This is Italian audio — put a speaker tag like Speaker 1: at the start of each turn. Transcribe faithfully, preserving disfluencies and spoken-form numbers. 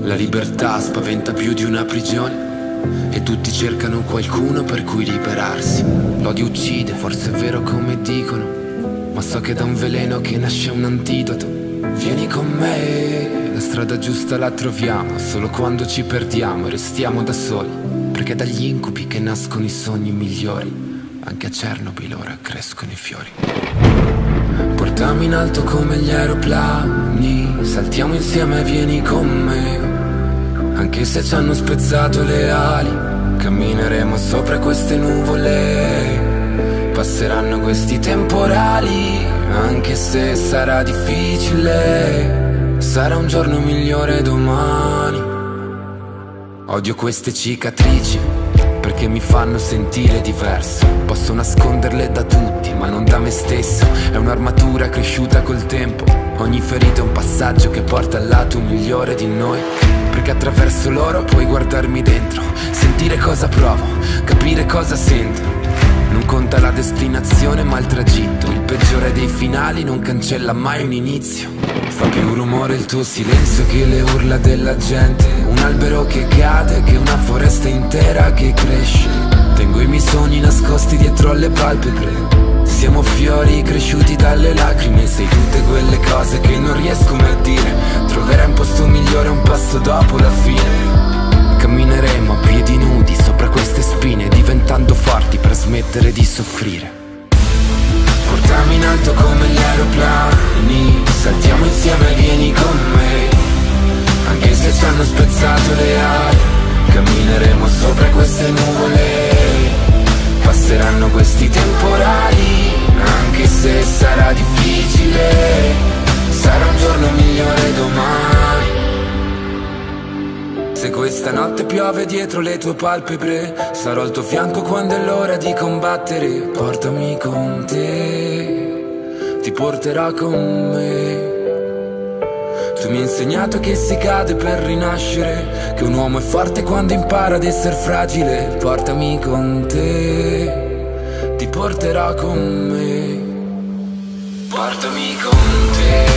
Speaker 1: La libertà spaventa più di una prigione e tutti cercano qualcuno per cui liberarsi. L'odio uccide, forse è vero come dicono, ma so che da un veleno che nasce un antidoto. Vieni con me, la strada giusta la troviamo solo quando ci perdiamo e restiamo da soli, perché dagli incubi che nascono i sogni migliori. Anche a Chernobyl ora crescono i fiori. Portami in alto come gli aeroplani, saltiamo insieme, vieni con me. Anche se ci hanno spezzato le ali, cammineremo sopra queste nuvole. Passeranno questi temporali, anche se sarà difficile. Sarà un giorno migliore domani. Odio queste cicatrici perché mi fanno sentire diverso. Posso nasconderle da tutti, ma non da me stesso. È un'armatura cresciuta col tempo. Ogni ferita è un passaggio che porta al lato migliore di noi, perché attraverso loro puoi guardarmi dentro, sentire cosa provo, capire cosa sento. Non conta la destinazione ma il tragitto. Il peggiore dei finali non cancella mai un inizio. Fa più rumore il tuo silenzio che le urla della gente. Un albero che cade, che una foresta intera che cresce. Tengo i miei sogni nascosti dietro alle palpebre. Siamo fiori cresciuti dalle lacrime. Sei tutte quelle cose che non riesco mai a dire. Troverai un posto migliore un passo dopo la fine. Cammineremo a piedi nudi sopra queste spine, diventando forti per smettere di soffrire. Portami in alto come gli aeroplani, saltiamo insieme, vieni con me. Anche se ci hanno spezzato le ali, cammineremo sopra queste nuvole. Passeranno questi temporali, anche se sarà difficile. Sarà un giorno migliore domani. Se questa notte piove dietro le tue palpebre, sarò al tuo fianco quando è l'ora di combattere. Portami con te, ti porterò con me. Tu mi hai insegnato che si cade per rinascere, che un uomo è forte quando impara ad essere fragile. Portami con te, ti porterò con me. Portami con te.